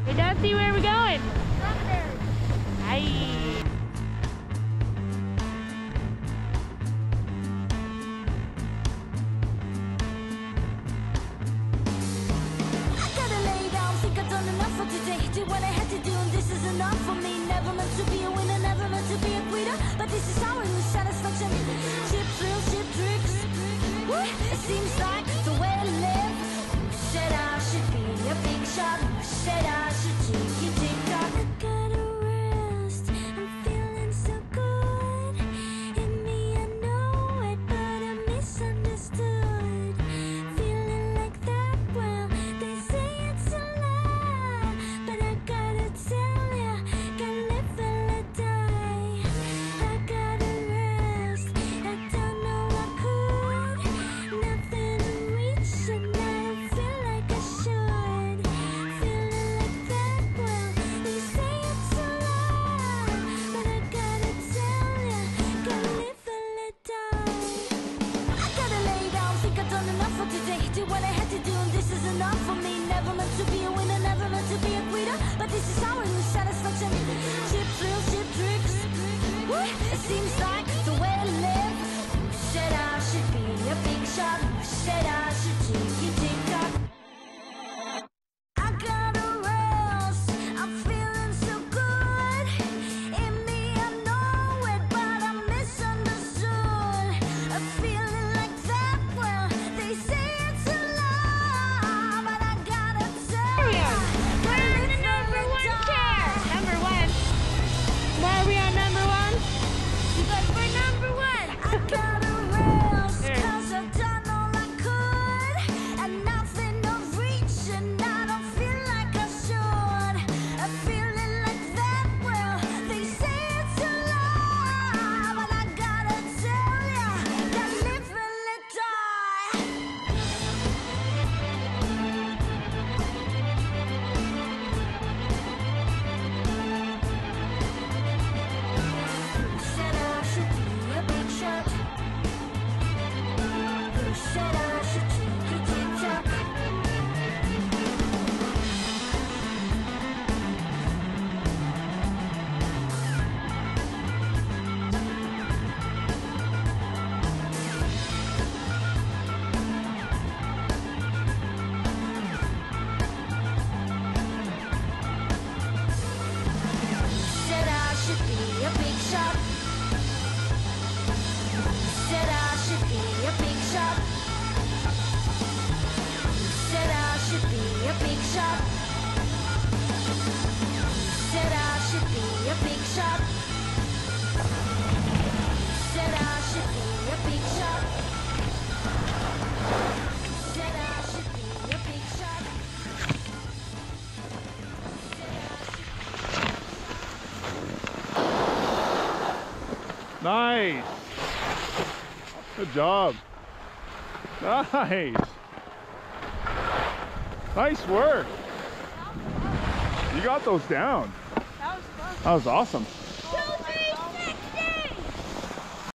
Hey, Dusty, where are we going? Hi. What I had to do, and this is enough for me. Never meant to be a winner, never meant to be a quitter, but this is how I lose satisfaction. Cheap thrills, cheap tricks. It seems like the way I live. Who said I should be a big shot? Who said I should take it, tick tock? I gotta rest. I'm feeling so good. In me, I know it, but I'm misunderstood. Feeling like that, well, they say it's a lie, but I gotta tell ya, gotta live and let die. I gotta rest. I don't know I could. Nothing to reach, and I don't feel like I should. Feeling like that, well, they say it's a lie, but I gotta tell ya, gotta live and let die. I gotta lay down, think I've done enough for today. Do what I had to do, and this is enough for me. Never meant to be a winner, never meant to be a quitter, but this is how I lose satisfaction. Cheap thrills, cheap tricks. It seems like the way I live. Who said I should be a big shot? Who said I should take it, tick tock? I gotta rest. I'm feeling so good. In me, I know it, but I'm misunderstood. A feeling like that, well, they say it's a lie, but I gotta tell ya, We're on the number one chair. Number one. Why are we on number one? Because we're number one. I gotta rest, Here. 'cause I've done all I could, and nothing of reach, and I don't feel like I should. A feeling like that, well, they say it's a lie, but I gotta tell ya, gotta live and let die. Who said I should be a big shot? Who said I should take it, tick tock? Said I should be a big shot. Said I should be a big shot. Said I should be a big shot. Said I should be a big shot. Said I should be a big shot. Said I should be a big shot. Nice. Good job. Nice. Nice work. You got those down. That was fun. That was awesome.